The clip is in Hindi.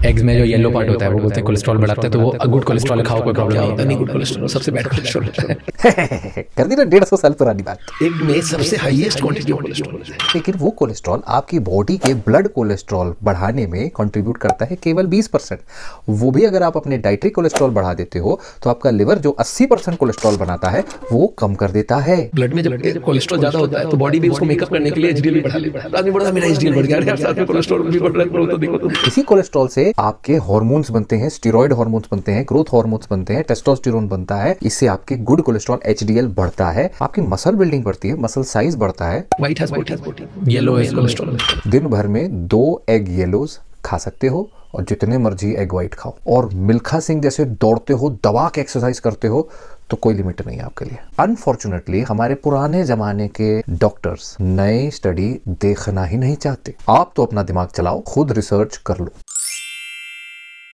एग्स में जो येलो पार्ट होता है वो बोलते हैं कोलेस्ट्रॉल बढ़ाता है, तो वो गुड कोलेस्ट्रॉल खाओ, कोई प्रॉब्लम नहीं होता। नहीं, गुड कोलेस्ट्रॉल सबसे बैड कोलेस्ट्रॉल कर दी ना 150 साल पुरानी बात। एक में सबसे हाईएस्ट क्वांटिटी ऑफ कोलेस्ट्रॉल है, लेकिन वो कोलेस्ट्रॉल आपकी बॉडी के ब्लड कोलेस्ट्रॉल बढ़ाने में कंट्रीब्यूट करता है केवल 20%। वो भी अगर आप अपने डाइटरी कोलेस्ट्रॉल बढ़ा देते हो तो आपका लिवर जो 80% कोलेस्ट्रॉल बनाता है वो कम कर देता है। ब्लड में जब कोलेस्ट्रॉल ज्यादा होता है तो बॉडी भी उसको मेकअप करने के लिए एचडीएल बढ़ा लेता है। आदमी बोलता है मेरा एचडीएल बढ़ गया यार, साथ में कोलेस्ट्रॉल भी बढ़ रहा है, तो देखो। इसी कोलेस्ट्रॉल से आपके हार्मोन्स बनते हैं, स्टेरॉइड हार्मोन्स बनते हैं, ग्रोथ हार्मोन्स बनते हैं, टेस्टोस्टेरोन बनता है। इससे आपके गुड कोलेस्ट्रॉल एचडीएल बढ़ता है, आपकी मसल बिल्डिंग बढ़ती है, मसल साइज बढ़ता है। White has protein, yellow is cholesterol. दिन भर में 2 एग येलोज खा सकते हो और जितने मर्जी एग व्हाइट खाओ। और मिल्खा सिंह जैसे दौड़ते हो, दबा के एक्सरसाइज करते हो तो कोई लिमिट नहीं है आपके लिए। अनफॉर्चुनेटली हमारे पुराने जमाने के डॉक्टर्स नए स्टडी देखना ही नहीं चाहते। आप तो अपना दिमाग चलाओ, खुद रिसर्च कर लो।